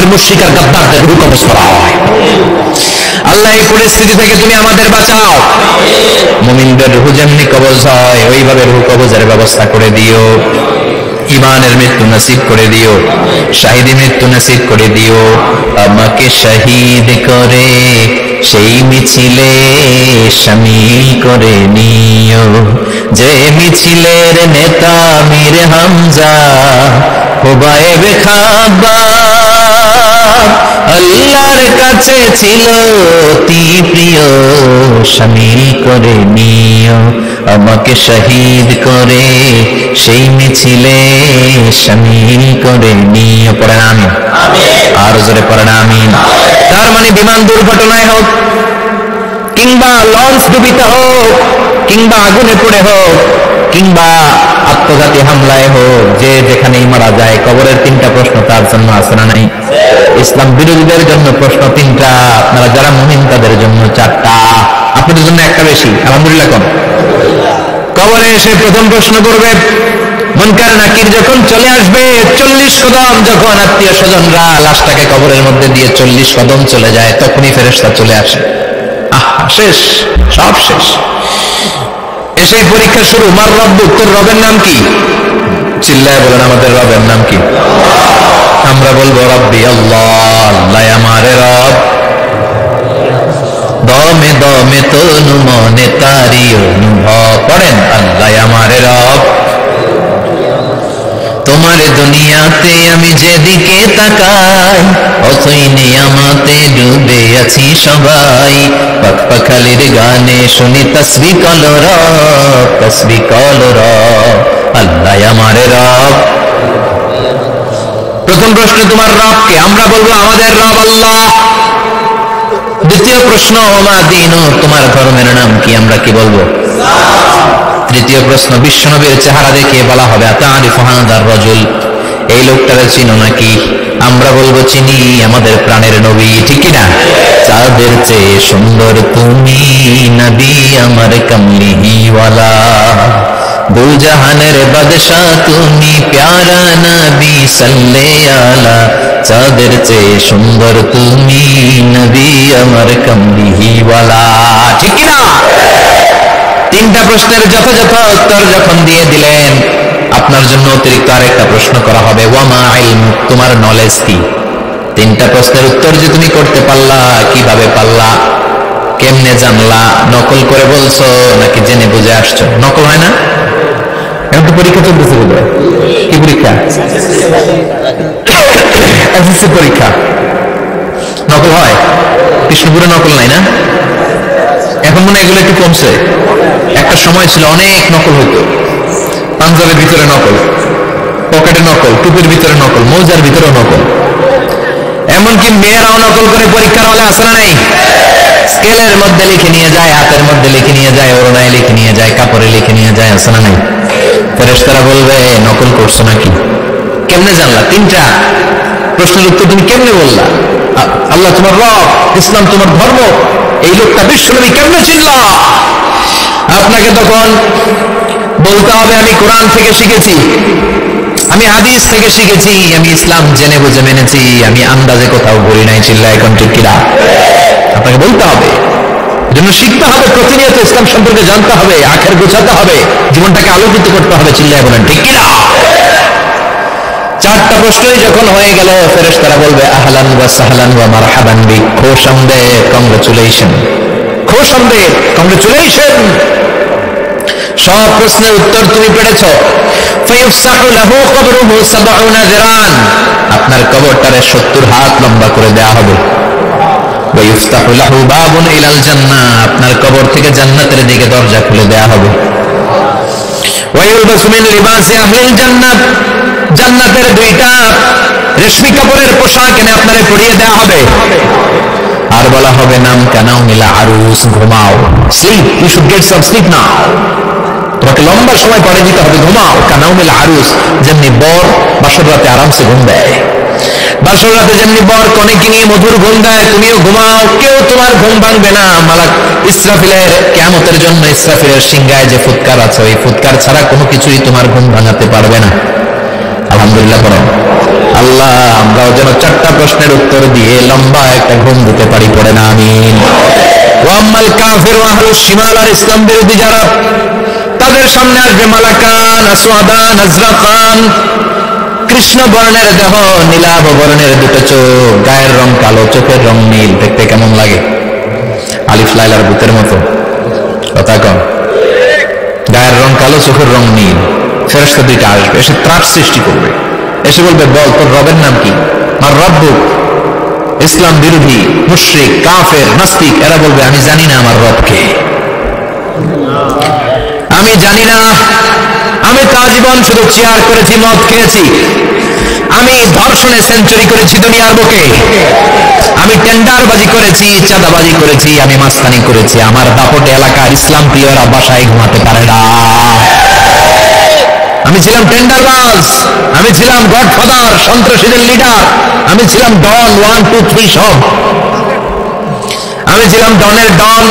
কাফের মুশরিক আর গাদ্দারদের রূহ কবজ করা হয়। আল্লাহ এই পরিস্থিতি থেকে তুমি আমাদের বাঁচাও। মুমিনদের রূহ যেমনি কবজ হয় ওইভাবে রূহ কবজের ব্যবস্থা করে দিও। ইমানের মৃত্যু নসিব করে দিও, শাহিদি মৃত্যু নসিব করে দিও। আমাকে শহীদ করে সেই মিছিলে শামিল করে নিও, যে মিছিলের নেতা মীর হামজা হুবাইব খাব্বাব আল্লাহর কাছে ছিল অতি প্রিয়, শামিল করে নিও। আমাকে শহীদ করে সেই মিছিলে শামিল করে নিও। পড়েন আমিন। আর জোরে পড়েন আমিন। তার মানে বিমান দুর্ঘটনায় হোক, কিংবা লঞ্চ ডুবিতে হোক, কিংবা আগুনে পড়ে হোক, কিংবা আত্মঘাতী হামলায় হোক, যে যেখানেই মারা যায় কবরের তিনটা প্রশ্ন তার জন্য আছে না নাই? ইসলাম বিরোধীদের জন্য প্রশ্ন তিনটা, আপনারা যারা মুমিন তাদের জন্য চারটা, আপনাদের জন্য একটা বেশি। আলহামদুলিল্লাহ। কম কবরে এসে প্রথম প্রশ্ন করবে মুনকার নাকির যখন চলে আসবে, 40 কদম যখন আত্মীয় স্বজনরা লাশটাকে কবরের মধ্যে দিয়ে 40 কদম চলে যায়, তখনই ফেরেশতা চলে আসে। শেষ, সব শেষ। এসে পরীক্ষা শুরু। মার রব্বুক, তোর রবের নাম কি? চিল্লায় বলেন আমাদের রবের নাম কি? আমরা বলবো রব্বি আল্লাহ, আল্লাহ আমার রব। দমে দমে তনু মনে তারি অনুভব। পড়েন আল্লাহ আমার রব। তোমার দুনিয়াতে আমি যেদিকে তাকাই, অথই নিয়ামতে ডুবে আছি সবাই। পাখপাখালির গানে শুনি তাসবিহ কলর, তাসবিহ কলর। আল্লাহ আমার রব। প্রথম প্রশ্ন তোমার রবকে, আমরা বলবো আমাদের রব আল্লাহ। দ্বিতীয় প্রশ্ন ওমা দীনু, তোমার ধর্মের নাম কি? আমরা কি বলবো? তৃতীয় প্রশ্ন বিশ্বনবীর চেহারা দেখে বলা হবে আতারিফু হাদার রাজুল, এই লোকটারে চিনো নাকি? আমরা বলবো চিনি, আমাদের প্রাণের নবী, ঠিক কি না? চাঁদের চেয়ে সুন্দর তুমি নবী আমার কামলিওয়ালা, দু জাহানের বাদশাহ তুমি প্যারা নবী সাল্লে আলা। চাঁদের চেয়ে সুন্দর তুমি নবী আমার কামলিওয়ালা, ঠিক কি না? তিনটা প্রশ্নের যথাযথ উত্তর যখন দিয়ে দিলেন, আপনার জন্য অতিরিক্ত আরেকটা প্রশ্ন করা হবে, ওয়ামা ইলমুক, তোমার নলেজ কি? তিনটা প্রশ্নের উত্তর যে তুমি করতে পারলা, কিভাবে পারলা, কেমনে জানলা? নকল করে বলছো নাকি জেনে বুঝে আসছো? নকল হয় না? এখন তো পরীক্ষা চলতেছে বোধ হয়। কি পরীক্ষা? এসএসসি পরীক্ষা। নকল হয়? কৃষ্ণপুরে নকল নাই না? এখন মনে হয় এগুলো একটু কমছে। একটা সময় ছিল অনেক নকল হতো। পাঞ্জাবের ভিতরে নকল, পকেটে নকল, টুপির ভিতরে নকল, মৌজার ভিতরে নকল। এমনকি মেয়েরাও নকল করে পরীক্ষার হলে আসে না নাই? স্কেলের মধ্যে লিখে নিয়ে যায়, হাতের মধ্যে লিখে নিয়ে যায়, ওড়নায় লিখে নিয়ে যায়, কাপড়ে লিখে নিয়ে যায়, আসে না নাই? ফেরেশতারা বলবে নকল করছো নাকি? কেমনে জানলা? তিনটা প্রশ্নের উত্তর তুমি কেমনে বললা? আল্লাহ তোমার রব, ইসলাম তোমার ধর্ম, এই লোকটা বিশ্বনবী কেমনে চিনলা? আপনাকে তখন বলতে হবে আমি কোরআন থেকে শিখেছি, আমি হাদিস থেকে শিখেছি, আমি ইসলাম জেনে বুঝে মেনেছি, আমি আন্দাজে কোথাও বলি নাই। চিল্লা এখন ঠিক কিনা? আপনাকে বলতে হবে, এজন্য শিখতে হবে, প্রতিনিয়ত ইসলাম সম্পর্কে জানতে হবে, আখের গোছাতে হবে, জীবনটাকে আলোকিত করতে হবে। চিল্লায় বলেন ঠিক কিনা? চারটা প্রশ্নই যখন হয়ে গেল, ফেরেশতারা বলবে আহলান ওয়া সাহলান ওয়া মারহাবান বিক, খোশামদেদ, কংগ্রেচুলেশন, খোশামদেদ, কংগ্রেচুলেশন। সব প্রশ্নের উত্তর তুমি পেরেছো। ফায়ুফসাহু লাহু কবরুহু 70 যিরান, আপনার কবরটারে 70 হাত লম্বা করে দেয়া হবে। ওয়ায়ুফতাহু লাহু বাবুন ইলাল জান্নাহ, আপনার কবর থেকে জান্নাতের দিকে দরজা খুলে দেয়া হবে। ওয়ায়ুলবাসু মিন লিবাসি আহলিল জান্নাহ, জান্নাতের দুইটা রেশমি কাপড়ের পোশাক এনে আপনারে পরিয়ে দেয়া হবে। আর বলা হবে নাম কানাও মিলা আরুস, ঘুমাও, sleep, you should get some sleep now. তোমাকে লম্বা সময় পরে দিতে হবে, ঘুমাও। কানাও মিলা আরুস, যেমনি বর বাসর রাতে আরামসে ঘুম দেয়, বাসর রাতে যেমনি বর কনেকে নিয়ে মধুর ঘুম দেয়, তুমিও ঘুমাও, কেউ তোমার ঘুম ভাঙবে না। মালাক ইসরাফিলের কিয়ামতের জন্য ইসরাফিলের সিংহায় যে ফুৎকার আছে, ওই ফুৎকার ছাড়া কোনো কিছুই তোমার ঘুম ভাঙাতে পারবে না। আলহামদুলিল্লাহ পড়ো। আল্লাহ আমরাও যেন 4টা প্রশ্নের উত্তর দিয়ে লম্বা একটা ঘুম দিতে পারি, পড়ে না আমিন। ওয়াম্মাল কাফির ওয়া আহলুশ শিমাল, আর ইসলাম বিরোধী যারা, তাদের সামনে আসবে মালাকান আসওয়াদান আজরাকান, কৃষ্ণ বর্ণের দেহ, নীলাভ বর্ণের দুটো চোখ, গায়ের রং কালো, চোখের রং নীল। দেখতে কেমন লাগে? আলিফ লাইলার ভূতের মতো, কথা কম। গায়ের রং কালো, চোখের রং নীল। ফেরেশতা দুইটা আসবে, এসে ত্রাস সৃষ্টি করবে, এসে বলবে বল তোর রবের নাম কি? আর রব্বুক। ইসলাম বিরোধী মুশরিক কাফের নাস্তিক এরা বলবে আমি জানি না আমার রবকে, আমি জানি না, আমি তো আজীবন শুধু চেয়ার করেছি, মদ খেয়েছি, আমি ধর্ষণে সেঞ্চুরি করেছি দুনিয়ার বুকে, আমি টেন্ডারবাজি করেছি, চাঁদাবাজি করেছি, আমি মাস্তানি করেছি, আমার দাপটে এলাকার ইসলাম প্রিয়রা বাসায় ঘুমাতে পারে না। আমি ছিলাম টেন্ডারবাজ, আমি ছিলাম গডফাদার, সন্ত্রাসীদের লিডার, আমি ছিলাম ডন 1 2 3 সব, আমি ছিলাম ডনের ডন,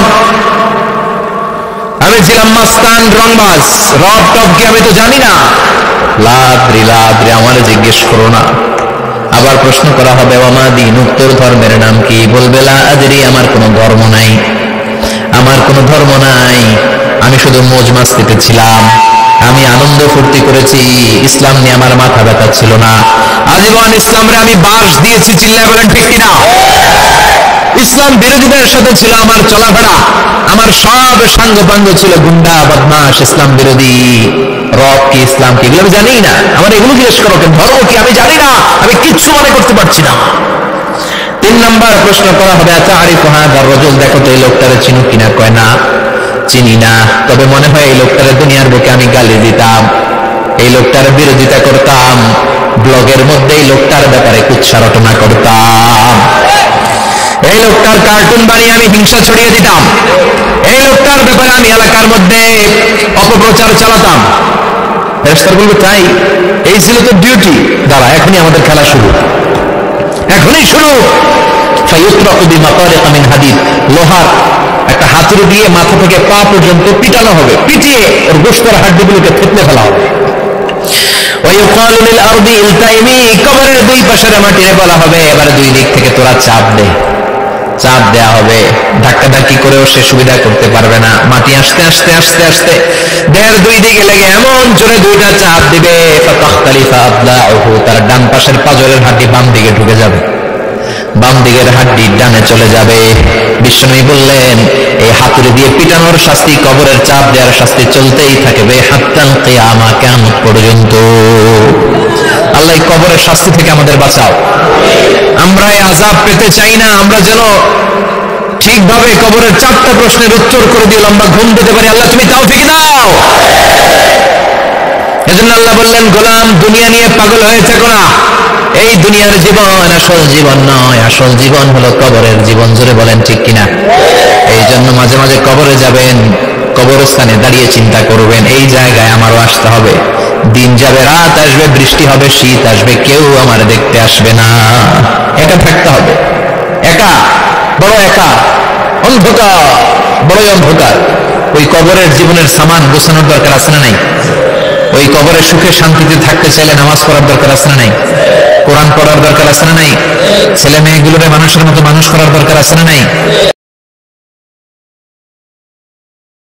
আমি ছিলাম মাস্তান রংবাজ, রব টপ কি আমি তো জানি না। লাদ্রি লাদ্রি, আমার জিজ্ঞেস করো না। আবার প্রশ্ন করা হবে ওমা দীনুক, তোর ধর্মের নাম কি? বলবে লা আদরি, আমার কোনো ধর্ম নাই, আমার কোনো ধর্ম নাই, আমি শুধু মौज মাস্তিতে ছিলাম, আমি আনন্দ ফুর্তি করেছি, ইসলাম নিয়ে আমার মাথা ব্যথা ছিল না, আজীবন ইসলামরে আমি বাস দিয়েছি। চিল্লায় বলেন ঠিক কিনা? ইসলাম বিরোধীদের সাথে ছিল আমার চলাফেরা, আমার সব সাঙ্গপাঙ্গ ছিল গুন্ডা বদমাশ ইসলাম বিরোধী। রব কি, ইসলাম কি, এগুলো আমি জানি না। আমার এগুলো জিজ্ঞেস করো, ধর্ম কি আমি জানি না, আমি কিচ্ছু মনে করতে পারছি না। 3 নাম্বার প্রশ্ন করা হবে আতারিফু হাদার রাজুল, দেখো তো এই লোকটারে চিনো কিনা? কয় না, চিনি না, তবে মনে হয় এই লোকটারে দুনিয়ার বুকে আমি গালি দিতাম, এই লোকটার বিরোধিতা করতাম, ব্লগের মধ্যে এই লোকটার ব্যাপারে কুৎসা রটনা করতাম, এই লোকটার কার্টুন বানিয়ে আমি হিংসা ছড়িয়ে দিতাম, এই লোকটার ব্যাপারে আমি এলাকার মধ্যে অপপ্রচার চালাতাম। ফেরেশতারা বলবে তাই, এই ছিল তো ডিউটি, দাঁড়া এখনই আমাদের খেলা শুরু, এখনই শুরু। ফায়ুতরাকু বিমাতারিক মিন হাদিদ, লোহার একটা হাতুড়ি দিয়ে মাথা থেকে পা পর্যন্ত পিটানো হবে, পিটিয়ে ওর গোশতের হাড্ডিগুলোকে থেতলে ফেলা হবে। ওয়ায়ুকালু লিল আরদি ইলতাইমি, কবরের 2 পাশের মাটিরে বলা হবে এবারে 2 দিক থেকে তোরা চাপ দে, চাপ দেয়া হবে, ধাক্কাধাক্কি করেও সে সুবিধা করতে পারবে না, মাটি আস্তে আস্তে আস্তে আস্তে দেহের 2 দিকে লেগে এমন জোরে 2টা চাপ দিবে, ফাতাখতালিফা আদলাউহু, তার ডান পাশের পাজরের হাড্ডি বাম দিকে ঢুকে যাবে, বাম দিকের হাড্ডি ডানে চলে যাবে। বিষ্ণু বললেন এই হাতুড়ি দিয়ে পিটানোর শাস্তি, কবরের চাপ দেওয়ার শাস্তি চলতেই থাকবে হাত্তাল কিয়ামা, কিয়ামত পর্যন্ত। আল্লাহ কবরের শাস্তি থেকে আমাদের বাঁচাও। আমরা এই আযাব পেতে চাই না, আমরা যেন ঠিকভাবে কবরের 4টা প্রশ্নের উত্তর করে দিয়ে লম্বা ঘুম দিতে পারি। আল্লাহ তুমি তৌফিক দাও। এজন্য আল্লাহ বললেন গোলাম দুনিয়া নিয়ে পাগল হয়ে থেকো না, এই দুনিয়ার জীবন আসল জীবন নয়, আসল জীবন হলো কবরের জীবন। জোরে বলেন ঠিক কিনা? এই জন্য মাঝে মাঝে কবরে যাবেন, কবরস্থানে দাঁড়িয়ে চিন্তা করবেন এই জায়গায় আমারও আসতে হবে, দিন যাবে, রাত আসবে, বৃষ্টি হবে, শীত আসবে, কেউ আমার দেখতে আসবে না, একা থাকতে হবে, একা, বড় একা, অন্ধকার, বড়ই অন্ধকার। ওই কবরের জীবনের সামান গোছানোর দরকার আছে না নাই? ওই কবরে সুখে শান্তিতে থাকতে চাইলে নামাজ পড়ার দরকার আছে না নাই? কোরআন পড়ার দরকার আছে না নাই? ছেলে মেয়েগুলোরে মানুষের মতো মানুষ করার দরকার আছে না নাই?